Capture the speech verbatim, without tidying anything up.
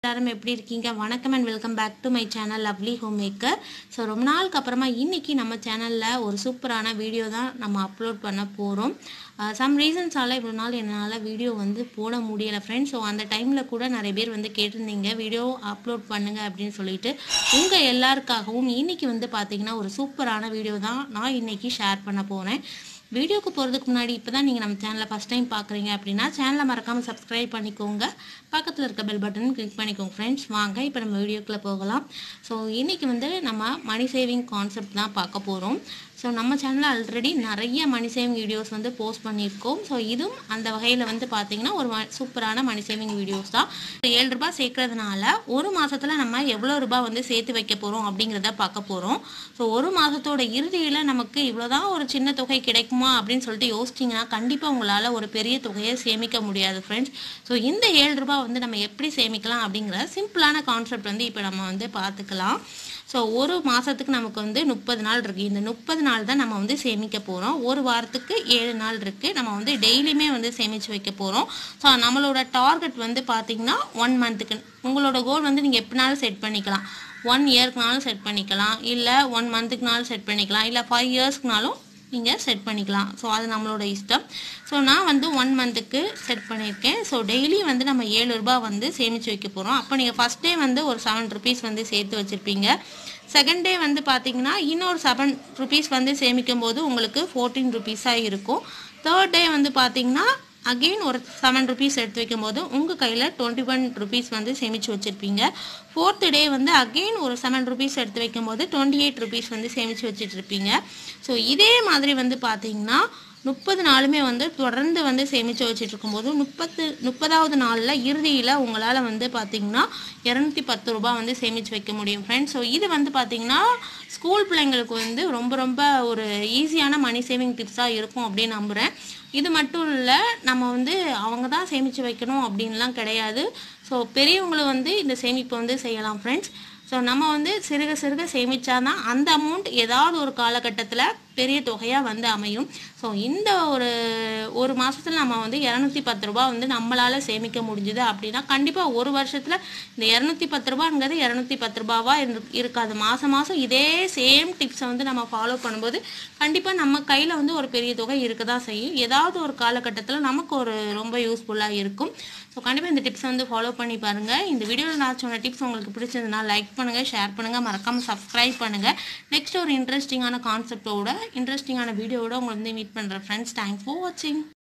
எல்லாரும் எப்படி இருக்கீங்க? வணக்கம் and welcome back to my channel lovely home maker. So ரொம்ப நாளுக்கு அப்புறமா இன்னைக்கு நம்ம சேனலில் ஒரு சூப்பரான வீடியோ தான் நம்ம அப்லோட் பண்ண போகிறோம். சம் ரீசன்ஸால் இவ்வளோ நாள் என்னால் வீடியோ வந்து போட முடியலை ஃப்ரெண்ட்ஸ். ஸோ அந்த டைமில் கூட நிறைய பேர் வந்து கேட்டிருந்தீங்க வீடியோ அப்லோட் பண்ணுங்க அப்படின்னு சொல்லிட்டு. உங்கள் எல்லாருக்காகவும் இன்னைக்கு வந்து பார்த்தீங்கன்னா ஒரு சூப்பரான வீடியோ தான் நான் இன்னைக்கு ஷேர் பண்ண போகிறேன். வீடியோக்கு போகிறதுக்கு முன்னாடி இப்போ தான் நீங்கள் நம்ம சேனலை ஃபஸ்ட் டைம் பார்க்குறீங்க அப்படின்னா சேனலை மறக்காமல் சப்ஸ்கிரைப் பண்ணிக்கோங்க, பக்கத்தில் இருக்க பெல் பட்டன் கிளிக் பண்ணிக்கோங்க ஃப்ரெண்ட்ஸ். வாங்க இப்போ நம்ம வீடியோக்குள்ளே போகலாம். ஸோ இன்றைக்கி வந்து நம்ம மணி சேவிங் கான்செப்ட் தான் பார்க்க போகிறோம். ஸோ நம்ம சேனலில் ஆல்ரெடி நிறைய மணி சேவிங் வீடியோஸ் வந்து போஸ்ட் பண்ணியிருக்கோம். ஸோ இதுவும் அந்த வகையில் வந்து பார்த்திங்கன்னா ஒரு சூப்பரான மணி சேவிங் வீடியோஸ் தான். ஏழு ரூபாய் சேர்க்கறதுனால ஒரு மாதத்தில் நம்ம எவ்வளோ ரூபாய் வந்து சேர்த்து வைக்க போகிறோம் அப்படிங்கிறத பார்க்க போகிறோம். ஸோ ஒரு மாதத்தோட இறுதியில் நமக்கு இவ்வளோதான் ஒரு சின்ன தொகை கிடைக்குமா அப்படின்னு சொல்லிட்டு யோசிச்சிங்கன்னா கண்டிப்பாக உங்களால் ஒரு பெரிய தொகையை சேமிக்க முடியாது ஃப்ரெண்ட்ஸ். ஸோ இந்த ஏழு ரூபாய் வந்து நம்ம எப்படி சேமிக்கலாம் அப்படிங்கிற சிம்பிளான கான்செப்ட் வந்து இப்போ நம்ம வந்து பார்த்துக்கலாம். ஸோ ஒரு மாதத்துக்கு நமக்கு வந்து முப்பது நாள் இருக்குது. இந்த முப்பது நாள் தான் நம்ம வந்து சேமிக்க போகிறோம். ஒரு வாரத்துக்கு ஏழு நாள் இருக்குது. நம்ம வந்து டெய்லியுமே வந்து சேமித்து வைக்க போகிறோம். ஸோ நம்மளோட டார்கெட் வந்து பார்த்திங்கன்னா ஒன் மந்த்துக்கு. உங்களோட கோல் வந்து நீங்கள் எப்படினாலும் செட் பண்ணிக்கலாம். ஒன் இயர்க்குனாலும் செட் பண்ணிக்கலாம், இல்லை ஒன் மந்த்துக்குனாலும் செட் பண்ணிக்கலாம், இல்லை ஃபைவ் இயர்ஸ்க்குனாலும் நீங்கள் செட் பண்ணிக்கலாம். ஸோ அது நம்மளோட இஷ்டம். ஸோ நான் வந்து ஒன் மந்த்துக்கு செட் பண்ணியிருக்கேன். ஸோ டெய்லி வந்து நம்ம ஏழு ரூபாய் வந்து சேமித்து வைக்க போகிறோம். அப்போ நீங்கள் ஃபஸ்ட் டே வந்து ஒரு செவன் ருபீஸ் வந்து சேர்த்து வச்சுருப்பீங்க. செகண்ட் டே வந்து பார்த்தீங்கன்னா இன்னொரு செவன் ருபீஸ் வந்து சேமிக்கும் போது உங்களுக்கு ஃபோர்டீன் ருபீஸாக இருக்கும். தேர்ட் டே வந்து பார்த்தீங்கன்னா அகெயின் ஒரு செவன் ருபீஸ் எடுத்து வைக்கும் போது உங்கள் கையில் டுவெண்ட்டி ஒன் ருபீஸ் வந்து சேமித்து வச்சுருப்பீங்க. ஃபோர்த்து டே வந்து அகெயின் ஒரு செவன் ருபீஸ் எடுத்து வைக்கும் போது டுவெண்ட்டி எயிட் ருபீஸ் வந்து சேமித்து வச்சுட்ருப்பீங்க. ஸோ இதே மாதிரி வந்து பார்த்தீங்கன்னா முப்பது நாளுமே வந்து தொடர்ந்து வந்து சேமித்து வச்சுட்டு இருக்கும்போது முப்பத்து முப்பதாவது நாளில் இறுதியில் உங்களால் வந்து பார்த்திங்கன்னா இரநூத்தி பத்து ரூபாய் வந்து சேமித்து வைக்க முடியும் ஃப்ரெண்ட்ஸ். ஸோ இது வந்து பார்த்திங்கன்னா ஸ்கூல் பிள்ளைங்களுக்கு வந்து ரொம்ப ரொம்ப ஒரு ஈஸியான மணி சேவிங் டிப்ஸாக இருக்கும் அப்படின்னு நம்புகிறேன். இது மட்டும் இல்லை, நம்ம வந்து அவங்க தான் சேமித்து வைக்கணும் அப்படின்லாம் கிடையாது. ஸோ பெரியவங்களும் வந்து இந்த சேமிப்பை வந்து செய்யலாம் ஃப்ரெண்ட்ஸ். ஸோ நம்ம வந்து சிறுக சிறுக சேமித்தாதான் அந்த அமௌண்ட் ஏதாவது ஒரு காலகட்டத்தில் பெரிய தொகையாக வந்து அமையும். ஸோ இந்த ஒரு ஒரு மாதத்தில் நம்ம வந்து இரநூத்தி பத்து ரூபா வந்து நம்மளால் சேமிக்க முடிஞ்சுது அப்படின்னா கண்டிப்பாக ஒரு வருஷத்தில் இந்த இரநூத்தி பத்து ரூபாங்கிறது இரநூத்தி பத்து ரூபாவாக இருக்காது. மாதம் மாதம் இதே சேம் டிப்ஸை வந்து நம்ம ஃபாலோ பண்ணும்போது கண்டிப்பாக நம்ம கையில் வந்து ஒரு பெரிய தொகை இருக்க தான் செய்யும். ஏதாவது ஒரு காலகட்டத்தில் நமக்கு ஒரு ரொம்ப யூஸ்ஃபுல்லாக இருக்கும். ஸோ கண்டிப்பாக இந்த டிப்ஸை வந்து ஃபாலோ பண்ணி பாருங்கள். இந்த வீடியோவில் நான் சொன்ன டிப்ஸ் உங்களுக்கு பிடிச்சதுன்னா லைக் பண்ணுங்கள், ஷேர் பண்ணுங்கள், மறக்காமல் சப்ஸ்கிரைப் பண்ணுங்கள். நெக்ஸ்ட் ஒரு இன்ட்ரெஸ்டிங்கான கான்செப்டோட இன்ட்ரெஸ்டிங்கான வீடியோவோட உங்களை வந்து மீட் பண்ணுறேன் ஃப்ரெண்ட்ஸ். தேங்க்ஸ் ஃபார் வாட்சிங்.